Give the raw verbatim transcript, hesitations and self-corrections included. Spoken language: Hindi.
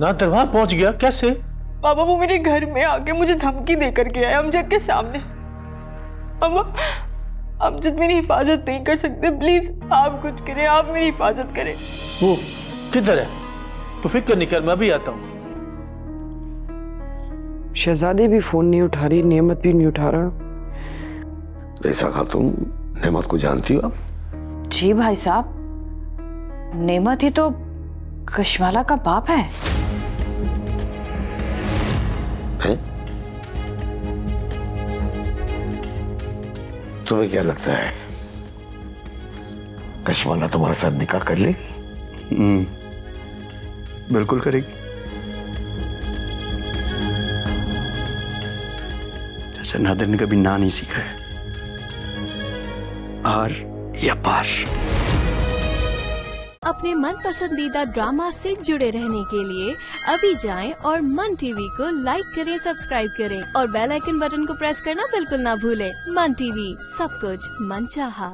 नादिर वहां पहुंच गया कैसे? पापा वो मेरे घर में आके मुझे धमकी दे करके आया अमजद के सामने। पापा अमजद मेरी हिफाजत नहीं कर सकते, प्लीज आप कुछ करें, आप मेरी हिफाजत करें। वो किधर है? तो फिक्र नहीं कर, मैं भी आता हूँ। शहजादी भी फोन नहीं उठा रही, नेमत भी नहीं उठा रहा। रईसा खातून, नेमत को जानती हो आप? जी भाई साहब, नेमत ही तो कशमाला का बाप है। है? तुम्हें क्या लगता है कशमाला तुम्हारे साथ निकाह कर लेगी? हम्म, बिल्कुल करेगी। जैसे नादिर ने कभी ना नहीं सीखा है, आर या पार। अपने मन पसंदीदा ड्रामा से जुड़े रहने के लिए अभी जाएं और मन टीवी को लाइक करें, सब्सक्राइब करें और बेल आइकन बटन को प्रेस करना बिल्कुल ना भूलें। मन टीवी, सब कुछ मनचाहा।